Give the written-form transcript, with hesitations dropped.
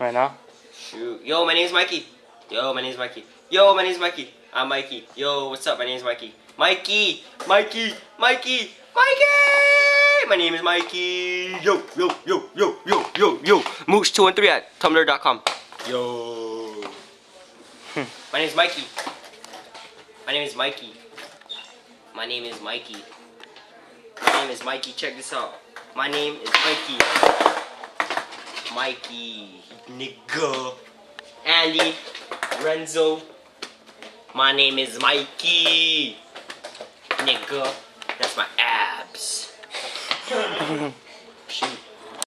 right now. Shoot. Yo, my name's Mikey. Yo, my name's Mikey. Yo, my name's Mikey. I'm Mikey. Yo, what's up? My name's Mikey. Mikey! Mikey! Mikey! Mikey! My name is Mikey. Yo, yo, yo, yo, yo, yo, yo. Mooch213 at tumblr.com. Yo. My name's Mikey. My name is Mikey. My name is Mikey. My name is Mikey. Check this out. My name is Mikey. Mikey. Nigga. Andy. Renzo. My name is Mikey. Nigga. That's my abs. Shoot.